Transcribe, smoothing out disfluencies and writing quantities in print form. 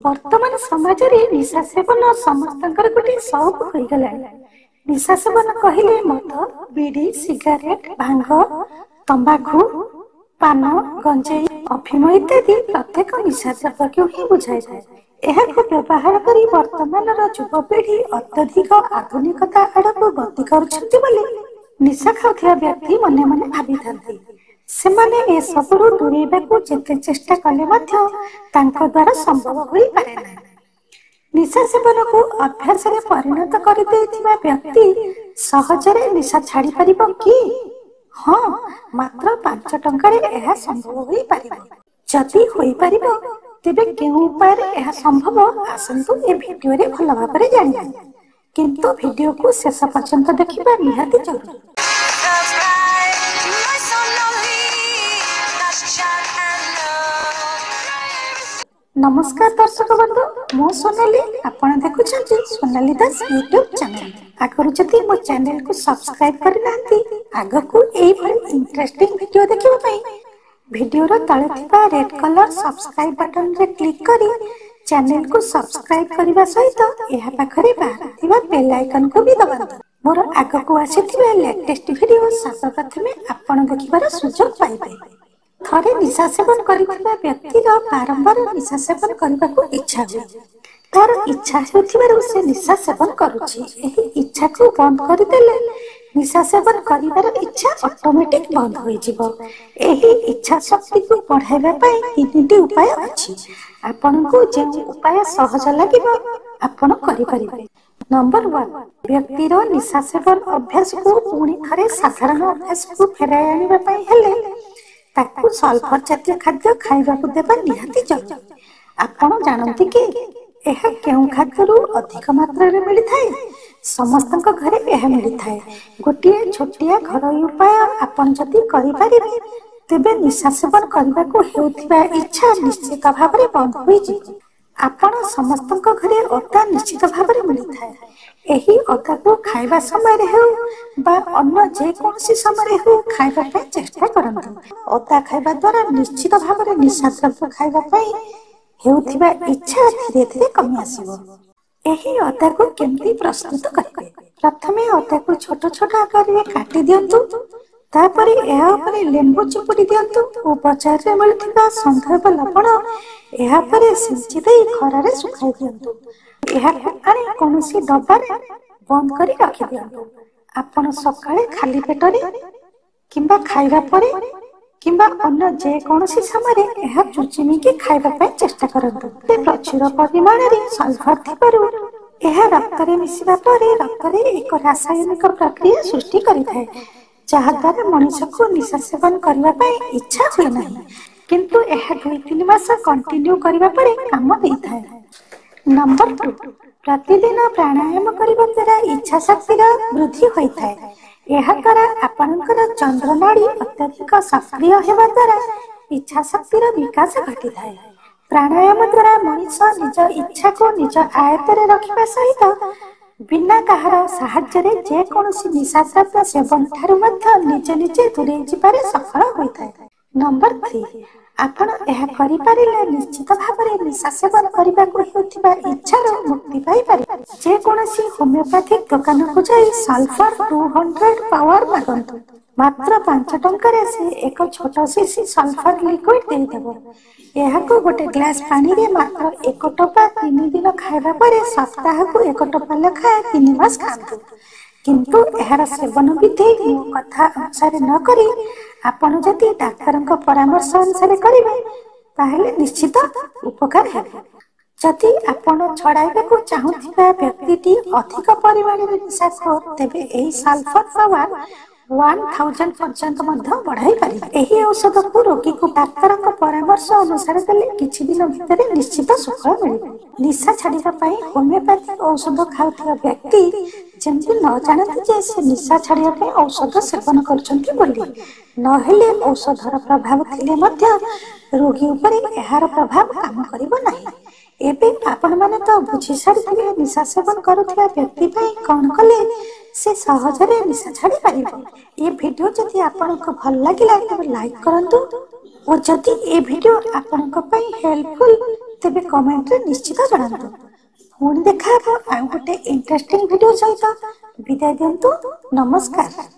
वर्तमान समाज रे निशा सेवन समस्तंकर गोटे शौक हो गला। निशा सेवन कहले मद, बीड़ी, सिगारेट, भांग, तंबाकू, पान, गंजेई, अफिम इत्यादि प्रत्येक निशा द्रव्य को ही बुझाई जाए। एहाको व्यवहार करी वर्तमान युवपीढ़ी अत्यधिक आधुनिकता आड़क गति करुछंती बोली निशा खाउथिया व्यक्ति मने मने भाबी थांती। सेमाने ए सबरु दूरेबाकू जेते चेष्टा कले मध्य तांको द्वारा संभव होई पारे ना। निशा सेवन को अभ्यास रे परिणत करि देथिबा व्यक्ति सहजरे निशा छाड़ी परिबो कि? हाँ, मात्र 5 टंकारे एहा संभव होई पारिबो। जदि होई पारिबो तेबे केउ उपाय एहा संभव आसंतु ए वीडियो रे भल भाबरे जानिबा। किंतु वीडियो को शेष पर्यंत देखिबा निहाती जरूरी। नमस्कार दर्शक बंधु, मो सोनाली आपण देखुछंती सोनाली दास यूट्यूब चैनल। आगरु जदि मो चैनल को सब्सक्राइब करि नांती आगकू एई भली इंटरेस्टिंग वीडियो देखिबा पई वीडियो रो तळे थिबा रेड कलर सब्सक्राइब बटन रे क्लिक करी चैनल को सब्सक्राइब करबा सहित एहा पाखरे बाथिबा बेल आइकन को भी दबाନ୍ତୁ। मोर आगकू आसीथिबा लेटेस्ट वीडियो सर्वप्रथमे आपण देखिबार सुযোଗ पाइबे। थरे निशा सेवन करिथिबा व्यक्तिर बारंबार निशा सेवन करबाकू इच्छा हुए। तार इच्छा हेउथिबारु से निशा सेवन करूछि। एही इच्छा को बंद करि देले निशा सेवन करिबार इच्छा ऑटोमेटिक बंद होई जिवो। एही इच्छा शक्ति को बढ़ाइबा पई तीनटी उपाय अछि। आपनको जे उपाय सहज लागिबो आपण करि परिबे। नंबर 1, व्यक्तिर निशा सेवन अभ्यास को पुणी थरे साधारण अभ्यास को फेराई आनिबा पई हेले ताकू सल्फर जातीय खाद्य खाइबाकू देबा निहाती जरूरी। आपण जानନ୍ତି कि एहा केउ खाद्यरू अधिक मात्रा रे मिली थाए? समस्तक घरे एहा मिली थाए। गोटिए छोटिया घरोई उपाय आपण जदि करि पारिबे तेबे निशा सेवन करबाकू हेउथिबा इच्छा निश्चित भाव रे बंद होई जिवो। आपण समस्तक घरे अदा निश्चित भाव रे मिली थाए। एही अदा को खाइबा समय रे हेउ बा अन्य जे कोनसी समय रे हेउ खाइबा पे चेष्टा करंतु। अदा खाइबा द्वारा निश्चित भाव रे निशा द्रव्य खाइबा पई हेउथिबा इच्छा धीरे धीरे कमी आसीबो। एही अदा को केमती प्रस्तुत करिबे? प्रथमे अदा को छोट छोट आकार रे काटि दियंतु। तापरे एहा उपरे लेंबू चिपुडी दियंतु ओ बजार रे मिलथिबा संधव लवण एहा परे सिंची देई खरा रे सुखाई दियंतु। एहा आनी कोनोसी डब्बा रे बंद करी रखि दियंतु। आपण सकाळे खाली पेट रे किंबा खाइबा परे किंबा अन्य जे कोनोसी समय रे एहा चुचिमी के खाइबा पे चेष्टा करंतु। ते प्रचुर परिमाण रे सल्फर थिबारु एहा रक्त रे मिसिबा परे रक्त रे एक रासायनिक प्रक्रिया सृष्टि करिथाय जहा द्वारा मनुष्य को निशा सेवन करबा पे इच्छा होय नाही। किंतु एहा 2-3 मास कंटिन्यू करबा परे काम देइथाय। नंबर 2, प्रतिदिन प्राणायाम करबा द्वारा इच्छा शक्ति वृद्धि होइथाय। एहा द्वारा आपनकर चंद्र नाड़ी अत्यधिक सक्रिय हेबा द्वारा इच्छा शक्ति विकास घटिथाय। प्राणायाम द्वारा मनुष्य निज इच्छा को निज आयत्तरे रखिबा सहित बिना कहार साहाय्य रे जे कोनोसी निशा द्रव्य सेवन ठारू मध्य निजे निजे दूरे जिबारे सफल होइथाय। नंबर 3, आपण एहा करि पारिले निश्चित भाबरे निशा सेवन करिबाकू हेउथिबा इच्छार मुक्ति पाई पारिबे। जे कोनोसी होमियोपैथिक दुकान को जाई सल्फर 200 पावर मागंतु। मात्र 5 टंकारे से एक छोट शीशी सल्फर लिक्विड देई देबो। एहा को गोटे ग्लास पानी रे मात्र 1 टोपा 3 दिन खाइबा परे सप्ताह को 1 टोपा लेखा 3 मास खांतु। किंतु एहार सेवन विधि मो कथा अनुसार न करी आपण जदि डाक्टरक परामर्श अनुसार करिवे ताहेले निश्चित उपकार हेबो। जदि आपण छडाइबाकू चाहुथिबा व्यक्तिटी अधिक परिमाण रे निशा खो तेबे एही सल्फर पावर 1000 पर्यंत मध्य बढ़ाई पारि। एही औषध को रोगी को डाक्टरक परामर्श अनुसार देले किछि दिन भितरे निश्चित सुफल मिलिबे। निशा छाडिबा पई होमियोपैथिक औषध खाउथिबा व्यक्ति जेमति न जानते जे से निशा छाडिबा पई औषध सेवन करछन्ती बोली न हेले औषधर प्रभाव थिले मध्य रोगी उपरे एहार प्रभाव काम करिबो नाही। एबे आपण माने तो बुझी सारिथिबे निशा सेवन करुथिबा व्यक्ति पई कोन कले से सहजरे निशा छाड़ी पारिबो। ये वीडियो जदि आपनको भल लागिला तबे लाइक करंतु और जदि ए वीडियो आपनको पई हेल्पफुल ତେବେ କମେଣ୍ଟରେ ନିଶ୍ଚିତ ଜଣାନ୍ତୁ। ପୁଣି ଦେଖା ହେବ ଆଉ ଗୋଟେ ଇଣ୍ଟରେଷ୍ଟିଂ ଭିଡିଓ ସହିତ। ବିଦାୟ ଦିଅନ୍ତୁ। ନମସ୍କାର।